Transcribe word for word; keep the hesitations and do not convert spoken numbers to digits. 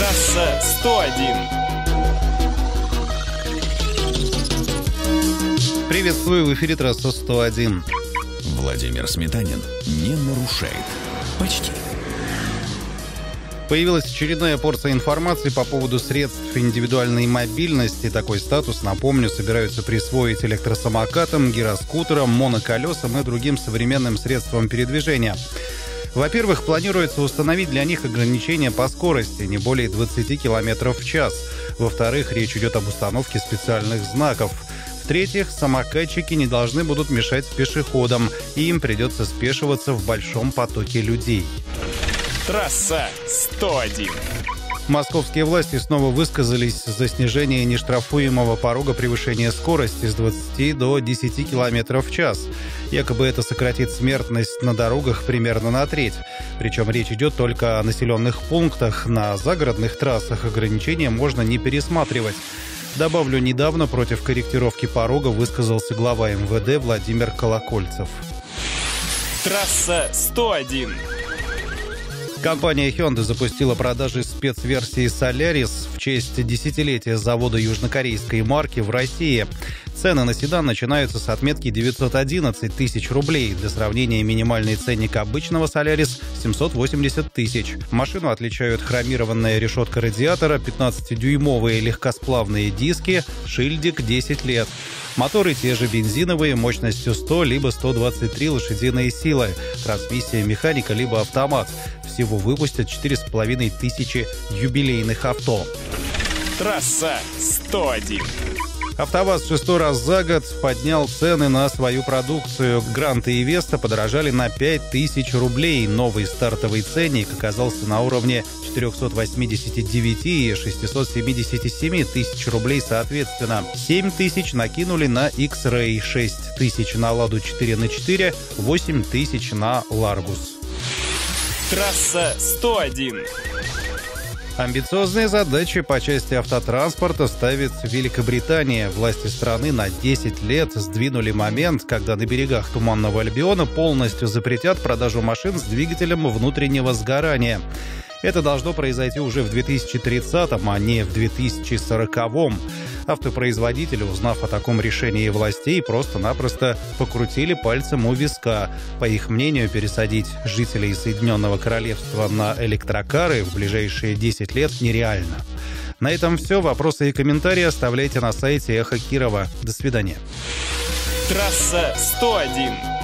Трасса сто один. Приветствую, в эфире трасса сто один. Владимир Сметанин не нарушает. Почти. Появилась очередная порция информации по поводу средств индивидуальной мобильности. Такой статус, напомню, собираются присвоить электросамокатам, гироскутерам, моноколесам и другим современным средствам передвижения. Во-первых, планируется установить для них ограничения по скорости, не более двадцати километров в час. Во-вторых, речь идет об установке специальных знаков. В-третьих, самокатчики не должны будут мешать пешеходам, и им придется спешиваться в большом потоке людей. Трасса сто один. Московские власти снова высказались за снижение нештрафуемого порога превышения скорости с двадцати до десяти километров в час. Якобы это сократит смертность на дорогах примерно на треть. Причем речь идет только о населенных пунктах. На загородных трассах ограничения можно не пересматривать. Добавлю, недавно против корректировки порога высказался глава эм вэ дэ Владимир Колокольцев. Трасса сто один. Компания Hyundai запустила продажи спецверсии Solaris в честь десятилетия завода южнокорейской марки в России. Цены на седан начинаются с отметки девятьсот одиннадцать тысяч рублей. Для сравнения, минимальный ценник обычного Solaris – семьсот восемьдесят тысяч. Машину отличают хромированная решетка радиатора, пятнадцатидюймовые легкосплавные диски, шильдик десять лет. Моторы те же бензиновые, мощностью сто либо сто двадцать три лошадиные силы. Трансмиссия механика либо автомат. Всего выпустят четыре с половиной тысячи юбилейных авто. Трасса сто один. АвтоВАЗ шестой раз за год поднял цены на свою продукцию. Гранта и Веста подорожали на пять тысяч рублей. Новый стартовый ценник оказался на уровне четырехсот восьмидесяти девяти и шестисот семидесяти семи тысяч рублей соответственно. семь тысяч накинули на X-Ray, шесть тысяч на Ладу четыре на четыре, восемь тысяч на Ларгус. Трасса сто один. Амбициозные задачи по части автотранспорта ставит Великобритания. Власти страны на десять лет сдвинули момент, когда на берегах Туманного Альбиона полностью запретят продажу машин с двигателем внутреннего сгорания. Это должно произойти уже в две тысячи тридцатом, а не в две тысячи сороковом. Автопроизводители, узнав о таком решении властей, просто-напросто покрутили пальцем у виска. По их мнению, пересадить жителей Соединенного Королевства на электрокары в ближайшие десять лет нереально. На этом все. Вопросы и комментарии оставляйте на сайте Эхо Кирова. До свидания. Трасса сто один.